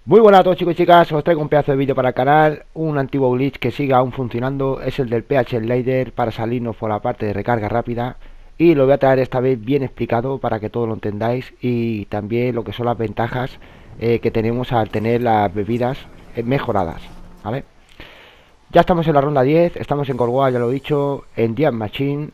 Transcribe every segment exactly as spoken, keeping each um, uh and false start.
Muy buenas a todos, chicos y chicas, os traigo un pedazo de vídeo para el canal. Un antiguo glitch que sigue aún funcionando es el del P H Slider para salirnos por la parte de recarga rápida, y lo voy a traer esta vez bien explicado para que todos lo entendáis, y también lo que son las ventajas eh, que tenemos al tener las bebidas eh, mejoradas, ¿vale? Ya estamos en la ronda diez, estamos en Corgoa, ya lo he dicho, en Diab Machine.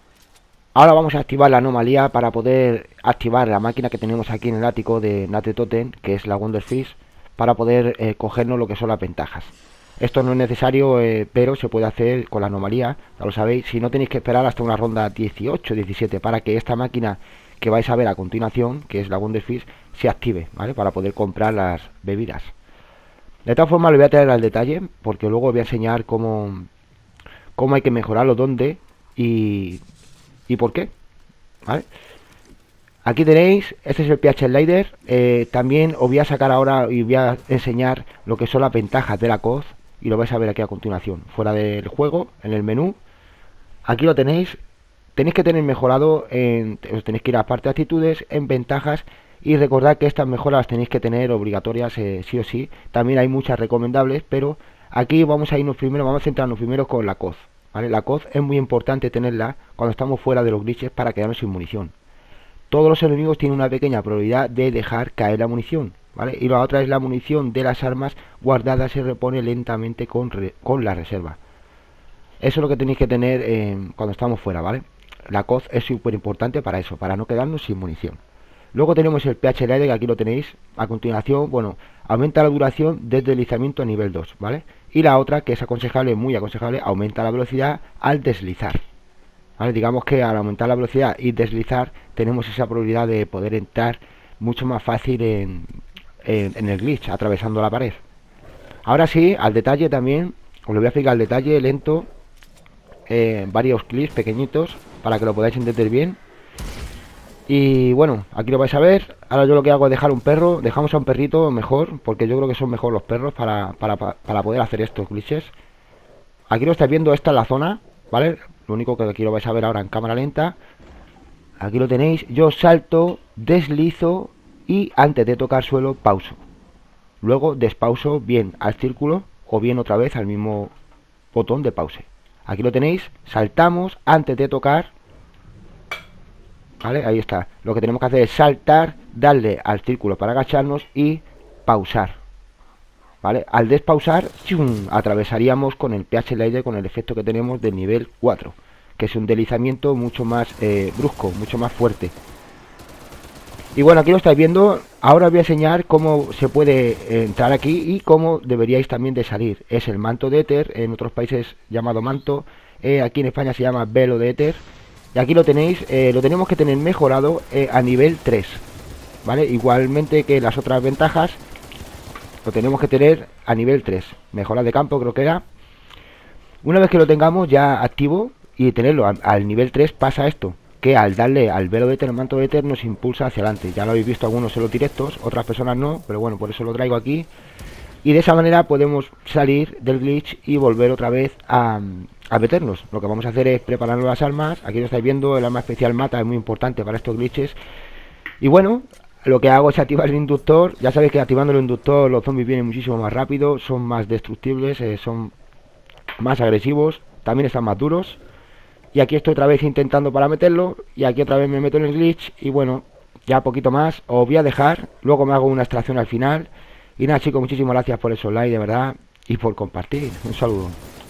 Ahora vamos a activar la anomalía para poder activar la máquina que tenemos aquí en el ático de Nate Totem, que es la Wonderfish, para poder eh, cogernos lo que son las ventajas. Esto no es necesario, eh, pero se puede hacer con la anomalía, ya lo sabéis. Si no, tenéis que esperar hasta una ronda dieciocho diecisiete para que esta máquina que vais a ver a continuación, que es la Wonderfish, se active, ¿vale? Para poder comprar las bebidas. De todas formas, lo voy a traer al detalle, porque luego os voy a enseñar cómo, cómo hay que mejorarlo, dónde y, y por qué, ¿vale? Aquí tenéis, este es el P H Slider. eh, También os voy a sacar ahora y voy a enseñar lo que son las ventajas de la C O Z, y lo vais a ver aquí a continuación, fuera del juego, en el menú. Aquí lo tenéis. Tenéis que tener mejorado, en, os tenéis que ir a parte de actitudes, en ventajas, y recordad que estas mejoras las tenéis que tener obligatorias eh, sí o sí. También hay muchas recomendables, pero aquí vamos a irnos primero, vamos a centrarnos primero con la C O Z, ¿vale? La C O Z es muy importante tenerla cuando estamos fuera de los glitches para quedarnos sin munición. Todos los enemigos tienen una pequeña probabilidad de dejar caer la munición, ¿vale? Y la otra es la munición de las armas guardadas se repone lentamente con, re, con la reserva. Eso es lo que tenéis que tener eh, cuando estamos fuera, ¿vale? La C O Z es súper importante para eso, para no quedarnos sin munición. Luego tenemos el P H Slider, que aquí lo tenéis a continuación. Bueno, aumenta la duración del deslizamiento a nivel dos, ¿vale? Y la otra, que es aconsejable, muy aconsejable, aumenta la velocidad al deslizar. ¿Vale? Digamos que al aumentar la velocidad y deslizar tenemos esa probabilidad de poder entrar mucho más fácil en, en, en el glitch, atravesando la pared. Ahora sí, al detalle también, os lo voy a explicar al detalle, lento, eh, varios clips pequeñitos para que lo podáis entender bien. Y bueno, aquí lo vais a ver. Ahora yo lo que hago es dejar un perro, dejamos a un perrito mejor, porque yo creo que son mejor los perros para, para, para poder hacer estos glitches. Aquí lo estáis viendo, esta es la zona, ¿vale? Lo único que aquí lo vais a ver ahora en cámara lenta. Aquí lo tenéis. Yo salto, deslizo y antes de tocar suelo pauso. Luego despauso bien al círculo o bien otra vez al mismo botón de pause. Aquí lo tenéis. Saltamos antes de tocar, ¿vale? Ahí está. Lo que tenemos que hacer es saltar, darle al círculo para agacharnos y pausar, ¿vale? Al despausar, ¡chum!, atravesaríamos con el P H Slider, con el efecto que tenemos del nivel cuatro, que es un deslizamiento mucho más eh, brusco, mucho más fuerte. Y bueno, aquí lo estáis viendo. Ahora os voy a enseñar cómo se puede entrar aquí y cómo deberíais también de salir. Es el manto de éter, en otros países llamado manto, eh, aquí en España se llama velo de éter. Y aquí lo tenéis, eh, lo tenemos que tener mejorado eh, a nivel tres, ¿vale? Igualmente que las otras ventajas, lo tenemos que tener a nivel tres. Mejora de campo creo que era. Una vez que lo tengamos ya activo y tenerlo al, al nivel tres, pasa esto, que al darle al velo de éter, el manto de éter, nos impulsa hacia adelante. Ya lo habéis visto algunos en los directos, otras personas no, pero bueno, por eso lo traigo aquí. Y de esa manera podemos salir del glitch y volver otra vez a, a meternos. Lo que vamos a hacer es prepararnos las armas. Aquí lo estáis viendo, el arma especial mata, es muy importante para estos glitches. Y bueno, lo que hago es activar el inductor. Ya sabéis que activando el inductor los zombies vienen muchísimo más rápido, son más destructibles, eh, son más agresivos, también están más duros. Y aquí estoy otra vez intentando para meterlo, y aquí otra vez me meto en el glitch. Y bueno, ya poquito más, os voy a dejar, luego me hago una extracción al final. Y nada, chicos, muchísimas gracias por esos likes, de verdad, y por compartir. Un saludo.